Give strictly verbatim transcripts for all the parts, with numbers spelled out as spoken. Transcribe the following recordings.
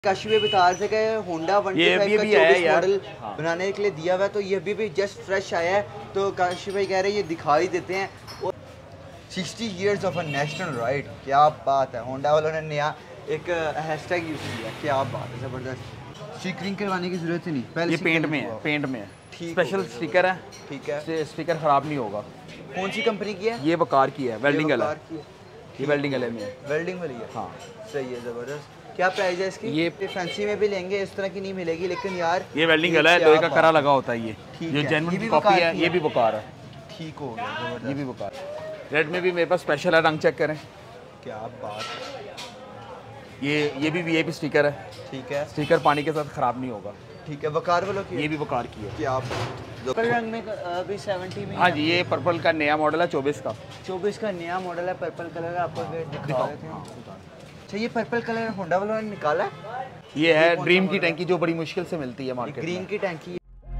काशी में बता रहे थे कि होंडा वन टू फाइव का चौबीस मॉडल हाँ। बनाने के लिए दिया हुआ है, तो ये अभी भी जस्ट फ्रेश आया है। तो काशी भाई कह रहे हैं ये दिखाई देते हैं। और sixty years of a national ride, क्या बात है। होंडा वालों ने नया एक हैशटैग यूज़ किया, क्या बात है, ज़बरदस्त। स्टिकरिंग करवाने की ज़रूरत ही नहीं, पहले ये पेंट में है, पेंट में है, स्पेशल स्टिकर है। ठीक है, स्टिकर ख़राब नहीं होगा। कौन सी कंपनी की है? ये वकार की है, वेल्डिंग वाला, ये वेल्डिंग वाले में है, वेल्डिंग वाली है। हाँ सही है, ज़बरदस्त। क्या प्राइस है इसकी? ये फैंसी में भी लेंगे, इस तरह की नहीं मिलेगी, लेकिन यार ये वेल्डिंग वाला है, लोहे का करा लगा होता है। ये जो जेन्युइन कॉपी है, ये भी वकार है। ठीक हो गया, ये भी वकार। रेड में भी मेरे पास स्पेशल है, रंग चेक करें, क्या बात है। ये ये भी वीआईपी स्टिकर है। ठीक है, स्टिकर पानी के साथ ख़राब नहीं होगा। ठीक है, वकार वालों की, ये भी वकार की है। क्या पर्पल रंग में अभी सेवेंटी में? हाँ जी, ये पर्पल का नया मॉडल है, चौबीस का चौबीस का नया मॉडल है, पर्पल कलर है। आपको दिखा देते हैं। अच्छा, ये पर्पल कलर होंडा वालों ने निकाला है। ये है ड्रीम की टैंकी, जो बड़ी मुश्किल से मिलती है मार्केट में। ग्रीन की टैंकी।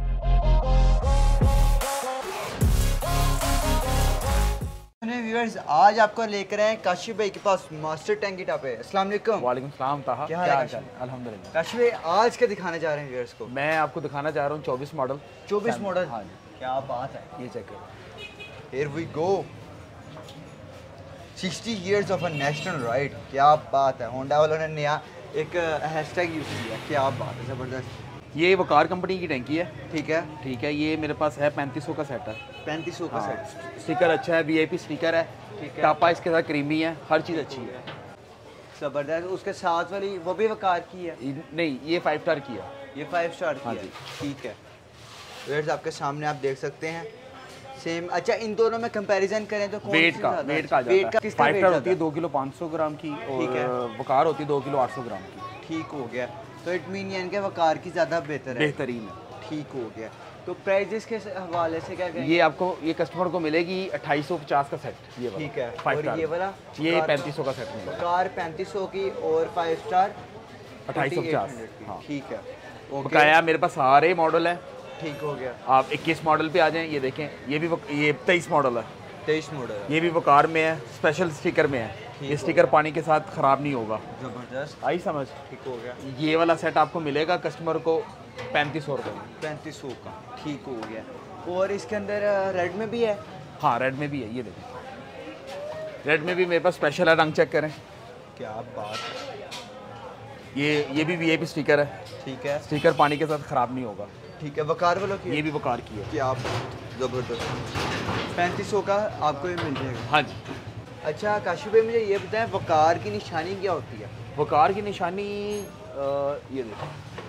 व्यूअर्स, आज आपको लेकर आए काशी भाई के पास मास्टर टैंकी टॉप है। अस्सलाम वालेकुम। वालेकुम सलाम ताहा, क्या हाल है? अल्हम्दुलिल्लाह। काशी भाई आज क्या दिखाने जा रहे हैं व्यूअर्स को? मैं आपको दिखाना चाह रहा हूँ चौबीस मॉडल। चौबीस मॉडल, हाँ, क्या बात है। ये चेक करो, here we go. Sixty years of a national ride, क्या बात है। होंडा वालों ने नया एक हैशटैग यूज़ किया, क्या बात है, ज़बरदस्त। ये वकार कंपनी की टैंकी है। ठीक है, ठीक है, ये मेरे पास है पैंतीस सौ का सेट है। पैंतीस सौ का हाँ, सेट। स्टिकर अच्छा है, वीआईपी स्टिकर है। ठीक है, टापा इसके साथ क्रीमी है, हर चीज़ अच्छी है, ज़बरदस्त। उसके साथ वाली वो भी वकार की है? नहीं, ये फाइव स्टार की है। ये फाइव स्टार की हाँ है। जी। ठीक है व्यूअर्स, आपके सामने आप देख सकते हैं सेम। अच्छा, इन दोनों में कंपैरिजन करें तो कौन वेट का वेट का वेट का किसका फाइव वेट स्टार होती है दो किलो पाँच सौ ग्राम की, ठीक है, और वकार होती है दो किलो आठ सौ ग्राम की। ठीक हो गया, तो इट मीन यानी कि वकार की ज़्यादा बेहतर है, बेहतरीन है। ठीक हो गया। तो प्राइजेस के हवाले से क्या कहेंगे? ये आपको, ये कस्टमर को मिलेगी अट्ठाईस सौ पचास का सेट, ये वाला। ठीक है, फाइव और ये वाला ये पैंतीस सौ का सेट मिलेगा। वकार पैंतीस सौ की और फाइव स्टार अट्ठाईस सौ पचास। ठीक है, बकाया मेरे पास सारे मॉडल है। ठीक हो गया। आप इक्कीस मॉडल पे आ जाएं, ये देखें, ये भी वक, ये तेईस मॉडल है। तेईस मॉडल है, ये भी वकार में है, स्पेशल स्टिकर में है। ये स्टिकर पानी के साथ ख़राब नहीं होगा। ज़बरदस्त, आई समझ। ठीक हो गया। ये वाला सेट आपको मिलेगा कस्टमर को पैंतीस सौ रुपये में। पैंतीस सौ का, ठीक हो गया। और इसके अंदर रेड में भी है? हाँ, रेड में भी है, ये देखें, रेड में भी मेरे पास स्पेशल है, रंग चेक करें, क्या बात है। ये ये भी वीआईपी स्टिकर है। ठीक है, स्टिकर पानी के साथ ख़राब नहीं होगा। ठीक है, वकार वालों की, ये भी वकार की है। कि आप ज़बरदस्त पैंतीस सौ का आपको ये मिल जाएगा। हाँ जी। अच्छा काशी भाई, मुझे ये बताएं वकार की निशानी क्या होती है? वकार की निशानी आ, ये देखो,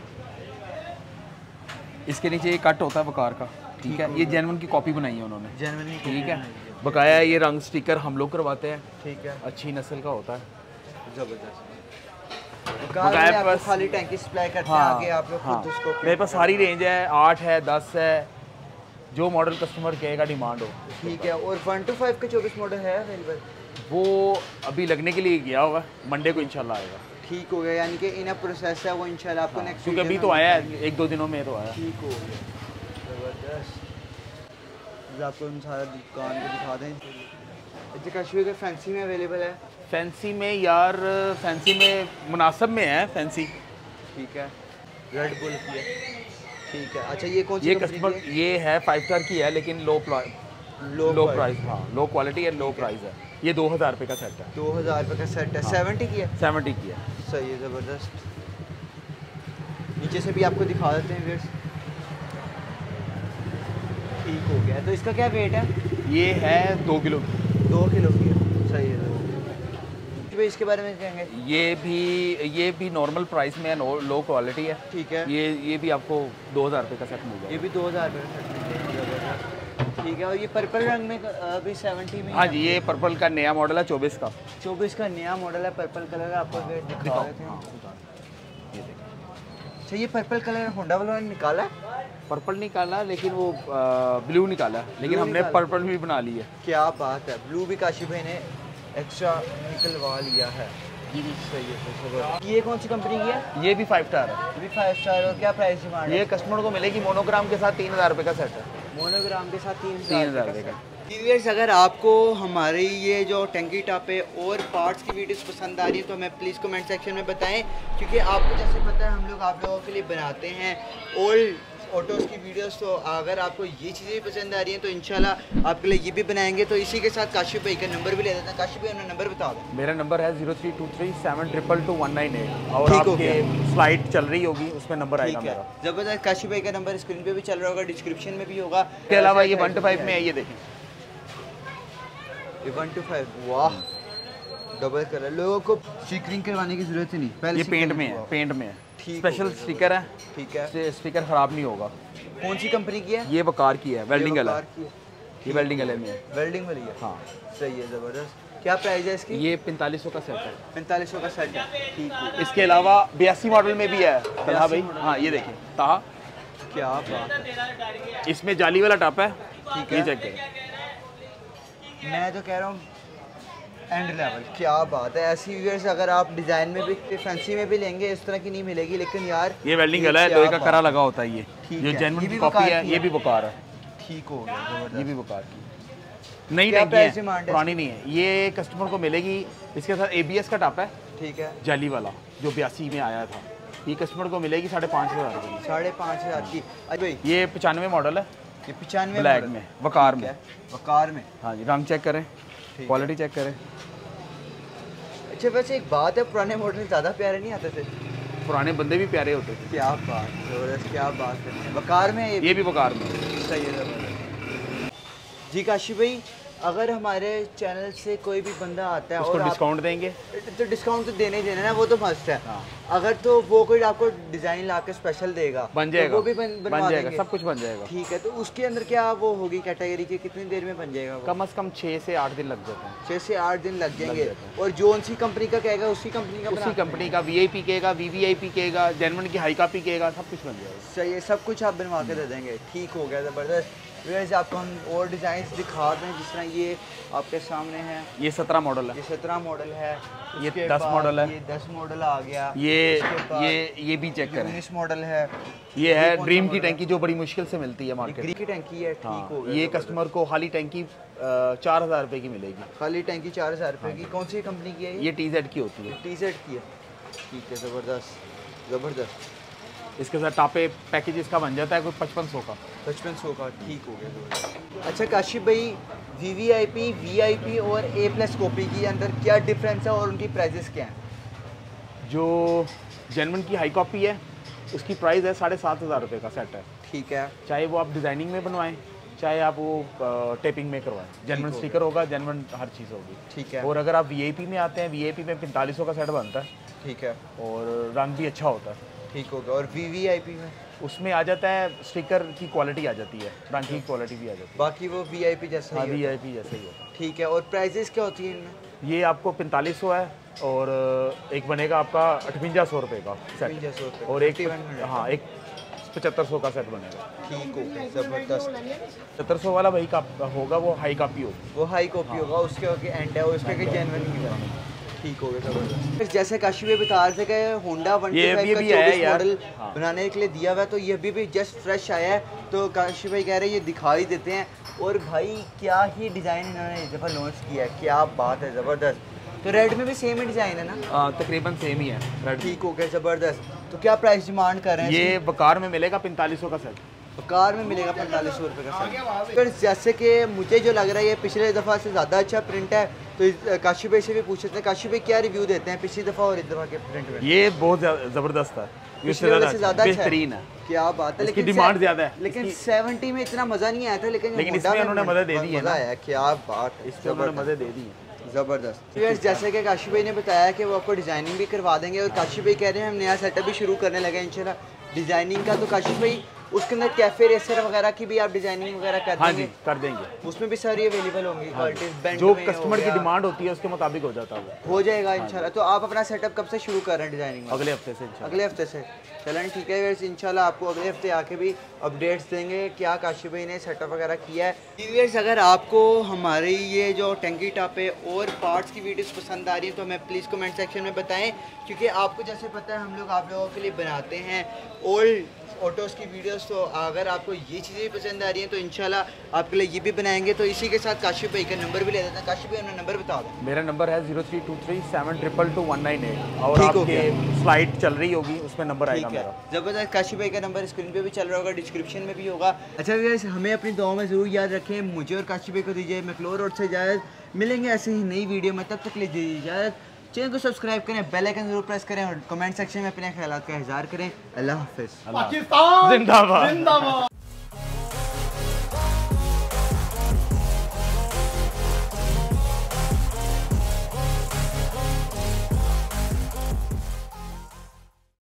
इसके नीचे ये कट होता है वकार का। ठीक है, ये जेन्युइन की कॉपी बनाई है उन्होंने। जेन्युइन, ठीक है। बकाया ये रंग स्टिकर हम लोग करवाते हैं। ठीक है, अच्छी नस्ल का होता है, ज़बरदस्त। वकार में आप खाली टैंकी सप्लाई करते हैं, आगे आप लोग खुद उसको। मेरे पास सारी रेंज है, आठ है, दस है, जो मॉडल कस्टमर कहेगा डिमांड हो। ठीक है, और वन टू फाइव का चौबीस मॉडल है अवेलेबल? वो अभी लगने के लिए गया होगा, मंडे को इंशाल्लाह आएगा। ठीक हो गया, यानी कि इन प्रोसेस है वो इंशाल्लाह आपको नेक्स्ट, क्योंकि अभी तो आया है, एक दो दिनों में तो आया। ठीक हो गया, ज़बरदस्त। आपको हम सारा दुकान को दिखा दें। अच्छा काशी का फैंसी में अवेलेबल है? फैंसी में यार, फैंसी में मुनासिब में है फैंसी। ठीक है, रेड बुल की है। ठीक है, अच्छा ये कौन सी ये कस्टमर, ये है फाइव स्टार की है, लेकिन लो लो लो प्राइस, हाँ, लो क्वालिटी है, लो प्राइस है। ये दो हज़ार रुपये का सेट है। दो हज़ार रुपये का सेट है। सेवेंटी की है? सेवेंटी की है। सही है, ज़बरदस्त। नीचे से भी आपको दिखा देते हैं वेट्स। ठीक हो गया, तो इसका क्या वेट है? ये है दो किलो दो किलो की है। सही है, इसके बारे में कहेंगे? ये भी ये भी नॉर्मल प्राइस में है, लो क्वालिटी है। ठीक है, ये ये भी आपको दो हज़ार रुपये का सेट मिल जाएगा। ये भी दो हज़ार रुपये का सेट मिल जाएगा। ठीक है, और ये पर्पल रंग में अभी सेवेंटी में? हाँ जी, ये पर्पल का नया मॉडल है, चौबीस का। चौबीस का नया मॉडल है, पर्पल कलर का। आपको वेट दिखा देते हैं। ये देखिए, अच्छा ये पर्पल कलर होंडा वालों ने निकाला है? पर्पल निकाला, लेकिन वो ब्लू निकाला, लेकिन हमने पर्पल भी बना ली है। क्या बात है, ब्लू भी काशी भाई ने एक्स्ट्रा निकलवा लिया है। सही है। ये कौन सी कंपनी की है? ये भी फाइव स्टार है। ये भी फाइव स्टार। और क्या प्राइस डिमांड है? ये कस्टमर को मिलेगी मोनोग्राम के साथ तीन हज़ार रुपये का सेट है। मोनोग्राम के साथ तीन तीन हज़ार रुपये का। व्यूअर्स, अगर आपको हमारी ये जो टंकी टॉप है और पार्ट्स की वीडियोस पसंद आ रही है तो हमें प्लीज़ कमेंट सेक्शन में बताएं, क्योंकि आपको जैसे पता है हम लोग आप लोगों के लिए बनाते हैं ओल्ड ऑटोज़ की वीडियोस। तो अगर आपको ये चीज़ें भी पसंद आ रही हैं तो इंशाल्लाह आपके लिए ये भी बनाएंगे। तो इसी के साथ काशिफ भाई का नंबर भी ले देते हैं। काशिफ भाई अपना नंबर बता दें। मेरा नंबर है zero three two three seven triple two one nine eight और आपके स्लाइड चल रही होगी उसमें नंबर आएगा मेरा। ज़बरदस्त। काशिफ भाई का नंबर स्क्रीन पे भी चल रहा होगा, डिस्क्रिप्शन में भी होगा। इसके अलावा ये वन टू फाइव में है, ये देखें वन टू फाइव। वाह, डबल कलर। लोगों को स्टिकरिंग करवाने की जरूरत ही नहीं, पहले ये पेंट में है, पेंट में है, स्पेशल स्टिकर है। ठीक है, स्टिकर खराब नहीं होगा। कौन सी कंपनी की है? ये वकार की है, वेल्डिंग वाला। ये वेल्डिंग वाले में है, वेल्डिंग वाली है। हाँ सही है, ज़बरदस्त। क्या प्राइस है इसकी? ये पैंतालीस सौ का सेट है। पैंतालीस सौ का सेट है, ठीक है। इसके अलावा बयासी मॉडल में भी है तहा भाई। हाँ ये देखिए तहा, क्या बात है। इसमें जाली वाला टॉप है, ठीक है, है। चेक करें। मैं तो कह रहा हूँ एंड लेवल, क्या बात है। ऐसी व्यूअर्स अगर आप डिज़ाइन में भी फैंसी में भी लेंगे इस तरह की नहीं मिलेगी, लेकिन यार ये वेल्डिंग वाला है, लोहे का करा लगा होता है। ये ठीक जो है। जेन्युइन ये भी कॉपी वकार है, की ये है। भी वकार है। ठीक हो गया, ज़बरदस्त। ये भी वकार की नई क्या टंकी प्राइस है, डिमांड है पुरानी नहीं है। ये कस्टमर को मिलेगी। इसके साथ एबीएस का टॉप है, ठीक है, जाली वाला जो बयासी में आया था। ये कस्टमर को मिलेगी साढ़े पाँच हज़ार की, साढ़े पाँच हज़ार की। अच्छा भाई, ये पचानवे मॉडल है, ये पचानवे ब्लैक में, वकार में। वकार में। हाँ जी, रंग चेक करें, क्वालिटी चेक करें। अच्छा वैसे एक बात है, पुराने मॉडल ज़्यादा प्यारे नहीं आते थे? पुराने बंदे भी प्यारे होते थे। क्या बात, ज़बरदस्त, क्या बात है। वकार में ये भी वकार में। सही है, ज़बरदस्त। जी काशिफ भाई, अगर हमारे चैनल से कोई भी बंदा आता है उसको और डिस्काउंट देंगे तो डिस्काउंट तो देने ही देना है, वो तो मस्ट है। हाँ। अगर तो वो कोई आपको डिज़ाइन ला के स्पेशल देगा बन तो जाएगा, वो भी बन, बनवा बन जाएगा, देंगे। सब कुछ बन जाएगा। ठीक है, तो उसके अंदर क्या वो होगी कैटेगरी की, कितनी देर में बन जाएगा वो? कम से कम छः से आठ दिन लग जाते हैं। छः से आठ दिन लग जाएंगे। जाते हैं। और जो सी कंपनी का कहेगा उसी कंपनी का उसी बना कंपनी का वी आई पी केगा, वी वी आई पी केगा, जेनवन की हाई कापी केगा, सब कुछ बन जाएगा। सही है, सब कुछ आप बनवा के दे देंगे। ठीक हो गया, ज़बरदस्त। वैसे आपको हम और डिज़ाइन दिखा दें, जिस तरह ये आपके सामने है। ये सत्रह मॉडल है, ये सत्रह मॉडल है। ये उसके दस बाद मॉडल है। ये दस मॉडल आ गया। ये उसके बाद ये ये भी चेक करें। उन्नीस मॉडल है। ये है कौन सा ड्रीम की मॉडल है? टंकी जो बड़ी मुश्किल से मिलती है मार्केट ग्री की टंकी है। ठीक हाँ, हो गया, ये ज़बरदस्त। कस्टमर को खाली टंकी चार हज़ार रुपये की मिलेगी। खाली टंकी चार हज़ार रुपये की। कौन सी कंपनी की है ये टी जेड की होती है। टी सेट की है। ठीक है, ज़बरदस्त, ज़बरदस्त। इसके साथ टापे पैकेज इसका बन जाता है कोई पचपन सौ का। पचपन सौ का। ठीक हो गया। अच्छा काशिफ भाई, V V I P, V I P और ए प्लस कॉपी के अंदर क्या डिफरेंस है और उनकी प्राइजेस क्या हैं? जो जेनवन की हाई कॉपी है उसकी प्राइस है साढ़े सात हज़ार रुपये का सेट है। ठीक है, चाहे वो आप डिज़ाइनिंग में बनवाएं, चाहे आप वो टेपिंग में करवाएं, जेनवन स्टिकर होगा, जेनवन हर चीज़ होगी। ठीक है। और अगर आप वी आई पी में आते हैं, वी आई पी में पैंतालीस सौ का सेट बनता है ठीक है, और रंग भी अच्छा होता है। ठीक हो गया। और वी वी आई पी में उसमें आ जाता है स्टिकर की क्वालिटी आ जाती है, रंग की क्वालिटी भी आ जाती बाकी वो वी आई पी जैसा है। ही वी होता आई पी जैसे ही होता है। ठीक है। और प्राइजेस क्या होती हैं इनमें? है। ये आपको पैंतालीस सौ है और एक बनेगा आपका अठवंजा सौ रुपये का सेट, अठवंजा सौ रुपये। और एक इक्यावन सौ। हाँ एक पचहत्तर सौ का सेट बनेगा। ठीक हो गया, ज़बरदस्त। पचहत्तर सौ वाला वही का होगा, वो हाई कापी होगी। वो हाई कॉपी होगा, उसके आगे एंड है, उसके आगे जेन्युइन ही होगा। ठीक हो गया, ज़बरदस्त। जैसे काशिफ भाई बता रहे थे कि होंडा वन ये टू फाइव अभी का भी आया चौबीस यार। मॉडल हाँ। बनाने के लिए दिया हुआ है, तो ये अभी भी जस्ट फ्रेश आया है। तो काशिफ भाई कह रहे हैं ये दिखा ही देते हैं। और भाई क्या ही डिज़ाइन इन्होंने इस दफ़ा लॉन्च किया है, क्या बात है, ज़बरदस्त। तो रेड में भी सेम ही डिज़ाइन है ना? आ, तकरीबन सेम ही है। ठीक हो गया, ज़बरदस्त। तो क्या प्राइस डिमांड कर रहे हैं? ये बकार में मिलेगा पैंतालीस सौ का सेट। कार में मिलेगा पैंतालीस सौ रुपये का सेट। फिर जैसे कि मुझे जो लग रहा है ये पिछले दफ़ा से ज़्यादा अच्छा प्रिंट है, तो इस- काशिफ भाई से भी पूछ सकते हैं। काशिफ भाई क्या रिव्यू देते हैं पिछली दफ़ा और इस दफ़ा के प्रिंट में? ये बहुत ज़बरदस्त है, पिछले वाले से ज़्यादा अच्छा है। बेहतरीन है। क्या बात है। इसकी लेकिन डिमांड से- ज़्यादा है। लेकिन इसकी- सेवेंटी में इतना मज़ा नहीं आया था, लेकिन लेकिन होंडा इसमें में उन्होंने मदद दे दी है मज़ा ना। आया। क्या बात है, इसमें उन्होंने मदद दे दी है। ज़बरदस्त। फिर जैसे कि काशिफ भाई ने बताया कि वो आपको डिज़ाइनिंग भी करवा देंगे, और काशिफ भाई कह रहे हैं हम नया सेटअप भी शुरू करने लगे इंशाल्लाह डिज़ाइनिंग का। तो काशिफ भाई उसके अंदर कैफे रेसर वगैरह की भी आप डिज़ाइनिंग वगैरह कर हाँ जी, देंगे? कर देंगे। उसमें भी सारी अवेलेबल होंगी क्वालिटीज, बेंड जो में कस्टमर हो की गया, डिमांड होती है उसके मुताबिक हो जाता है वो। हो जाएगा इंशाल्लाह। तो आप अपना सेटअप कब से शुरू कर रहे हैं डिज़ाइनिंग में? अगले हफ्ते से इंशाल्लाह। अगले हफ्ते से। चलें ठीक है, वैसे इंशाल्लाह आपको अगले हफ्ते आके भी अपडेट्स देंगे क्या काशिफ भाई ने सेटअप वगैरह किया है। व्यूअर्स, अगर आपको हमारी ये जो टंकी टॉप है और पार्ट्स की वीडियोस पसंद आ रही हैं तो हमें प्लीज़ कमेंट सेक्शन में बताएं, क्योंकि आपको जैसे पता है हम लोग आप लोगों के लिए बनाते हैं ओल्ड ऑटोज़ की वीडियोस। तो अगर आपको ये चीज़ें पसंद आ रही हैं तो इंशाल्लाह आपके लिए ये भी बनाएंगे। तो इसी के साथ काशिफ भाई का नंबर भी ले देते हैं। काशिफ भाई अपना नंबर बता दें। मेरा नंबर है zero three two three seven triple two one nine eight और ठीक हो आपके स्लाइड चल रही होगी उसमें नंबर आएगा ठीक है, मेरा। ज़बरदस्त। काशिफ भाई का नंबर स्क्रीन पे भी चल रहा होगा, डिस्क्रिप्शन में भी होगा। अच्छा व्यूअर्स, हमें अपनी दुआओं में ज़रूर याद रखें। मुझे और काशिफ भाई को दीजिए मैक्लोर रोड से इजाज़त। मिलेंगे ऐसे ही नई वीडियो में, तब तक लीजिए इजाज़त। चैनल को सब्सक्राइब करें, बेल आइकन जरूर प्रेस करें और कमेंट सेक्शन में अपने ख्यालात का इज़हार करें। अल्लाह हाफ़िज़। पाकिस्तान जिंदाबाद। जिंदाबाद।